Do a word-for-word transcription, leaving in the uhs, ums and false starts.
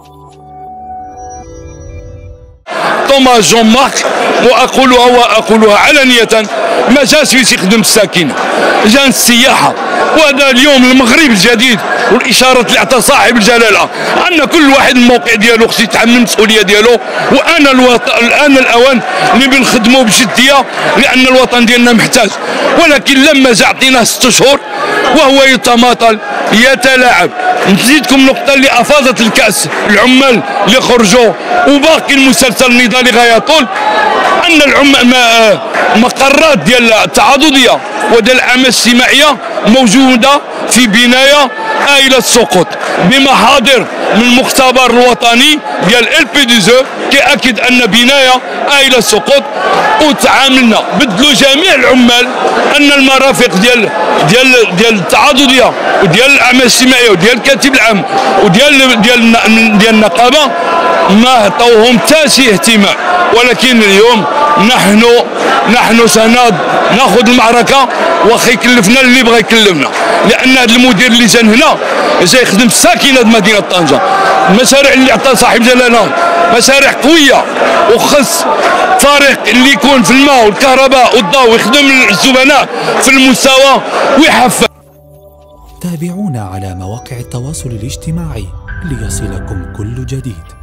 توماس جون مارك، واقولها واقولها علنيه، ما جاش يخدم الساكنه، جا السياحه. وهذا اليوم المغرب الجديد والاشارات اللي عطى صاحب الجلاله ان كل واحد الموقع ديالو خصو يتحمل المسؤوليه ديالو. وانا الوطن الان الاوان اللي بنخدموا بجديه لان الوطن ديالنا محتاج. ولكن لما جا عطيناه ست شهور وهو يتماطل يتلاعب. نزيدكم نقطه اللي افاضت الكاس العمال اللي خرجوا، وباقي المسلسل النضالي غيطول، ان العمال المقرات ديال التعاضديه وديال الاعمال الاجتماعيه موجوده في بنايه عائله السقوط بمحاضر من المختبر الوطني ديال ال بي دي زو كيأكد ان بنايه عائله السقوط. وتعاملنا بدلوا جميع العمال ان المرافق ديال ديال ديال التعاضديه وديال الاعمال الاجتماعيه وديال الكاتب العام وديال ديال ديال النقابه ما عطوهم حتى شي اهتمام. ولكن اليوم نحن نحن سناخذ المعركه واخا يكلفنا اللي بغى يكلفنا، لان هذا المدير اللي جا هنا جاي يخدم في ساكنه مدينه طنجه. المشاريع اللي عطى صاحب جلاله مشاريع قويه، وخص فريق اللي يكون في الماء والكهرباء والضوء ويخدم الزبناء في المستوى ويحفز. تابعونا على مواقع التواصل الاجتماعي ليصلكم كل جديد.